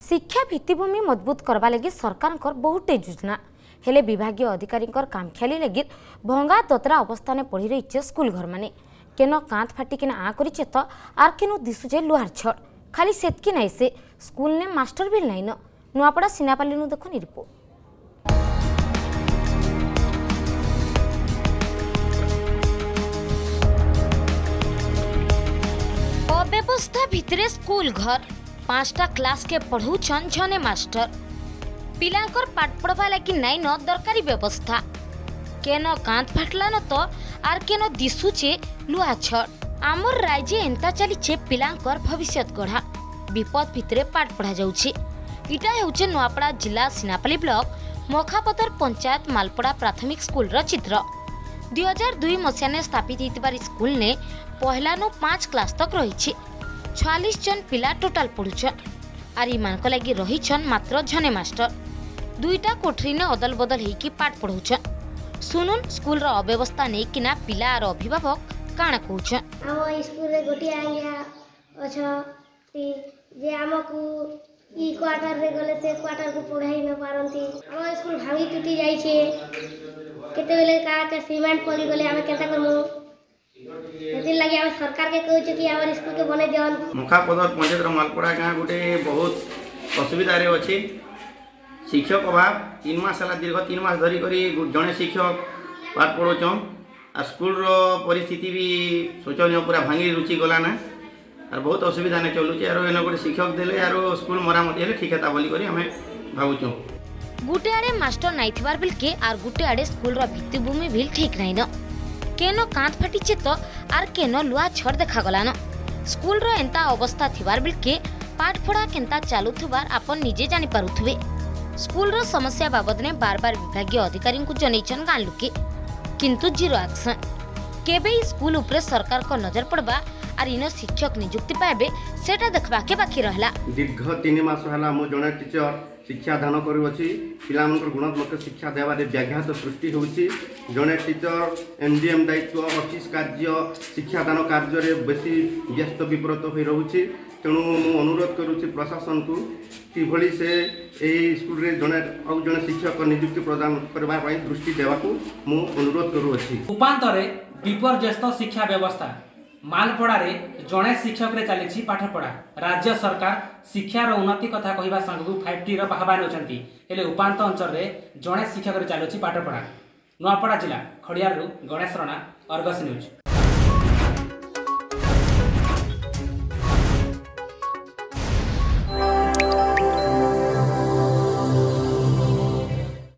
शिक्षा भित्तिभूमि मजबूत करवा लगी सरकार बहुटे योजना हेले विभागीय अधिकारी कामख्याली लगी भंगा ततरा अवस्था ने पढ़ी रही स्कूल घर माने केन कांत फाटिकिना आ करिचे तो आर केनो दिसुचे लुहार छड़ खाली सेतकी नाई से स्कूल ने मास्टर भी नाइन नुआपड़ा सिनापाली नु देखो रिपोर्ट। अव्यवस्था भितरे स्कूल घर 5टा क्लास के पढ़ुछन झने मास्टर पिलांकर पाठ पढ़वा लगी नाइन दरकारी व्यवस्था केन कांत फाटला न तो आर केन दिसुचे लुहा छड़ आमर राज्य एंता चलीछे पिलांकर भविष्यत गढ़ा विपद भितरे पाठ पढ़ा जाउछे। इटा हेउछे नुआपड़ा जिला सिनापाली ब्लॉक मखापतर पंचायत मालपड़ा प्राथमिक स्कूल रो चित्र 2002 मसीहा ने स्थापित होइतिबार स्कूल ने पहला नु 5 क्लास तक रही 46 जन पिला टोटाल पढ़ुछन आर इमानक लगी रहीछन मात्र झने मास्टर 2टा कोठरी ने अदल बदल हेकी पाठ पढ़ुछन। सुनुन स्कूल रो अव्यवस्था नै किना पिला आर अभिभावक काना कहउछन। हम स्कूल रे गोटी आंगिया अच्छा जे हमकु ई क्वार्टर रे गले से क्वार्टर को पढ़ाई न पारंती हम स्कूल भांगी टूटी जाई छे केते बेले का के सीमेंट पड़ी गले हम केता करमु एति लागि हम सरकार के कहउ छ कि हमर स्कूल के बने देवन। मुखापदर पंचायत रो मालपड़ा गाँ गोटे बहुत असुविधा रे अछि शिक्षक अभाव 3 मास हला दीर्घ 3 मास धरी करी जने शिक्षक पाठ पढ़ोचन आ स्कूल रो परिस्थिति भी शोचनीय पूरा भांगी रुचि गला ना और बहुत असुविधा ने चलुचे आरो एनो गोटे शिक्षक देले आरो स्कूल मरामती हेले ठीक हेता बोली करी हमें भाबुचो। गुटे आड़े मास्टर नाइथिबार बिल के आर गुटे आड़े स्कूल रो भित्तिभूमि भी ठीक नाइन केनो कांत फाटिचे तो आर केनो लुआ छड़ देखा गला न स्कूल रो एंता अवस्था थिबार बिल के पाठ पढ़ा केंता चालुथुबार आपन निजे जानि पारुथुबे। स्कूल रो समस्या बाबद ने बार बार विभागीय अधिकारी को जनैछन गां लुके किंतु जीरो एक्शन केबे स्कूल उपरे सरकार को नजर पड़बा आर इन शिक्षक नियुक्ति पाइबे सेटा देखबा के बाकी रहला। दीर्घ 3 मास हला मो जने टीचर शिक्षा दान करूछि पिलामनकर गुणात्मक शिक्षा देबारे व्याघात सृष्टि होउछि जने टीचर एनडीएम दायित्व ऑफिस कार्य शिक्षा दान कार्य रे बेसी व्यस्त विब्रत होई रहउछि तेणु मु अनुरोध करूछि प्रशासन को कि भली से एई स्कूल रे जने शिक्षक नियुक्ति प्रदान करबा पई दृष्टि देबा को मु अनुरोध करूछि। उपांतरे विपर्यस्त शिक्षा व्यवस्था मालपड़ा रे जड़े शिक्षक रे चली पाठपढ़ा राज्य सरकार शिक्षार उन्नति कथा कहवा संग 5T बाहबान होती हेले उपांत अंचल रे जड़े शिक्षक रे चलुची पाठपढ़ा। नुआपड़ा जिला खड़ियारू गणेश रणा अर्गस न्यूज।